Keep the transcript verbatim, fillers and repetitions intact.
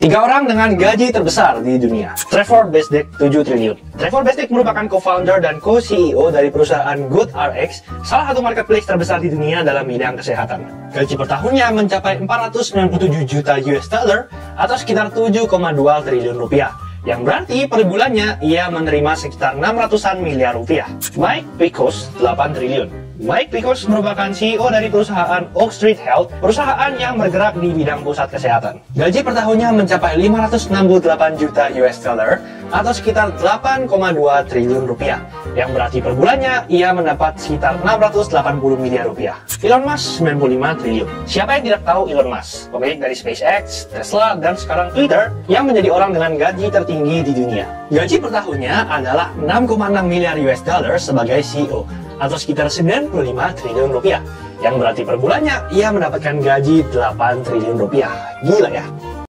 Tiga orang dengan gaji terbesar di dunia. Trevor Bezdek, tujuh triliun. Trevor Bezdek merupakan co-founder dan co-C E O dari perusahaan GoodRx, salah satu marketplace terbesar di dunia dalam bidang kesehatan. Gaji per tahunnya mencapai empat ratus sembilan puluh tujuh juta U S dollar atau sekitar tujuh koma dua triliun rupiah. Yang berarti per bulannya ia menerima sekitar enam ratusan miliar rupiah. Mike Picos, delapan triliun. Mike Picos merupakan C E O dari perusahaan Oak Street Health, perusahaan yang bergerak di bidang pusat kesehatan. Gaji per tahunnya mencapai lima ratus enam puluh delapan juta U S dollar atau sekitar delapan koma dua triliun rupiah. Yang berarti per bulannya ia mendapat sekitar enam ratus delapan puluh miliar rupiah. Elon Musk, sembilan puluh lima triliun. Siapa yang tidak tahu Elon Musk? Pemilik dari SpaceX, Tesla, dan sekarang Twitter yang menjadi orang dengan gaji tertinggi di dunia. Gaji per tahunnya adalah enam koma enam miliar U S dollar sebagai C E O atau sekitar sembilan puluh lima triliun rupiah. Yang berarti per bulannya ia mendapatkan gaji delapan triliun rupiah. Gila ya.